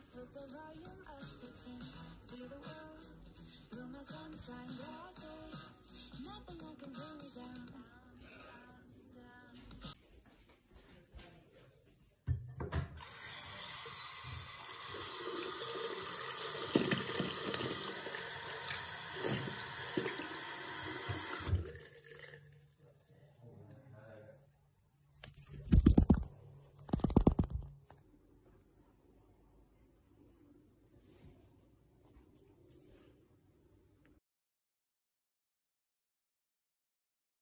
Put the volume up to 10. See the world through my sunshine glasses. Nothing that can bring me down.